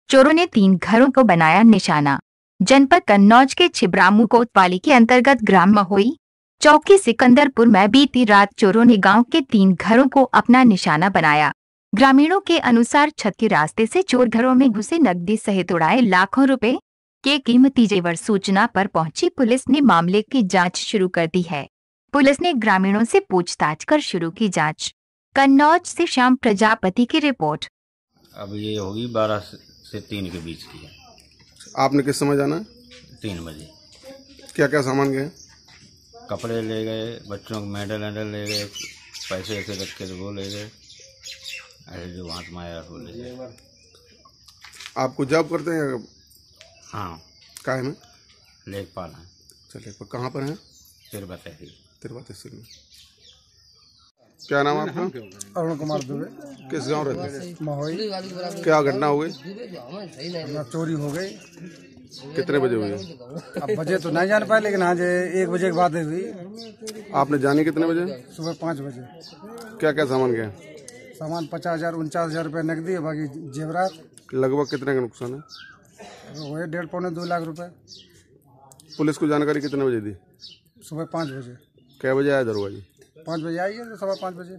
चोरों ने 3 घरों को बनाया निशाना। जनपद कन्नौज के छिबरामू कोतवाली के अंतर्गत ग्राम महोई चौकी सिकंदरपुर में बीती रात चोरों ने गांव के 3 घरों को अपना निशाना बनाया। ग्रामीणों के अनुसार छत के रास्ते से चोर घरों में घुसे, नकदी सहित उड़ाए लाखों रुपए के कीमती जेवर। सूचना पर पहुंची पुलिस ने मामले की जांच शुरू कर दी है। पुलिस ने ग्रामीणों से पूछताछ कर शुरू की जांच। कन्नौज से श्याम प्रजापति की रिपोर्ट। अब ये होगी 12 से 3 के बीच की है। आपने किस समय जाना? 3 बजे। क्या क्या सामान गए? कपड़े ले गए, बच्चों के मेडल वेडल ले गए, पैसे ऐसे रख के वो ले गए, ऐसे जो हाथ में आया वो ले गए। आपको जॉब करते हैं? हाँ। काहे में? लेखपाल हैं। चलिए, पर कहाँ पर हैं? तिरवा तहसील में। क्या नाम आपका? अरुण कुमार दुबे। किस गांव रहते हैं? महोई। क्या घटना हो गई? चोरी हो गई। कितने बजे हुई? अब बजे तो नहीं जान पाए, लेकिन आज 1 बजे के बाद हुई। आपने जानी कितने बजे? सुबह 5 बजे। क्या क्या सामान गया? सामान 50,000 49,000 रुपये नकदी है, बाकी जेवरात। लगभग कितने का नुकसान है? वही 1.5 पौने 2 लाख रुपए। पुलिस को जानकारी कितने बजे दी? सुबह 5 बजे। क्या बजे आया दरोगा जी? 5 बजे आई है, तो 5:15 बजे।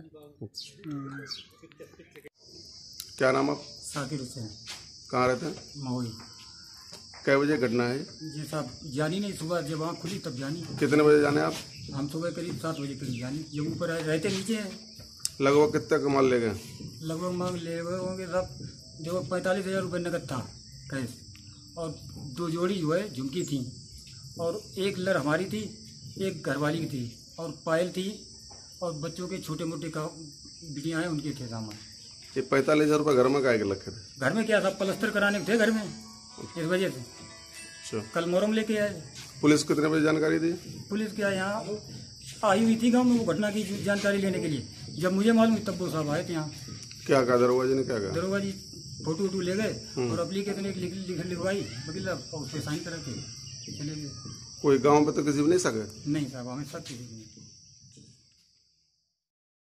क्या नाम आप? साकिर हुसैन। कहाँ रहते हैं? महोई। कै बजे घटना है? जी साहब, जानी नहीं, सुबह जब आँख खुली तब जानी। कितने बजे जाने आप? हम सुबह करीब 7 बजे करीब जानी, जब ऊपर रहते नीचे हैं। लगभग कितने का माल ले गए? लगभग मांग ले होंगे साहब, जो 45,000 रुपये नकद था कैश, और 2 जोड़ी जो है झुमकी थी, और 1 लर हमारी थी, 1 घरवाली की थी, और पायल थी, और बच्चों के छोटे मोटे का बिटियाँ हैं उनके थे सामान। ये 45,000 रुपये घर में काहे के रखे थे? घर में क्या था, प्लस्तर कराने थे घर में, इस वजह से। अच्छा। कल मोहरम लेके आए। पुलिस कितने बजे जानकारी दी? पुलिस क्या यहाँ आई हुई थी गाँव में वो घटना की जानकारी लेने के लिए। जब मुझे मालूम तब वो साहब आए थे यहाँ। क्या कहा दरोगा जी ने? क्या कहा? दरोगा जी फोटो वोटो ले गए और एप्लीकेशन एक लिखवाई वकील, और उस पर साइन करा के चले गए। कोई गांव पे तो किसी भी नहीं सके? नहीं साहब, हमें सब चीज़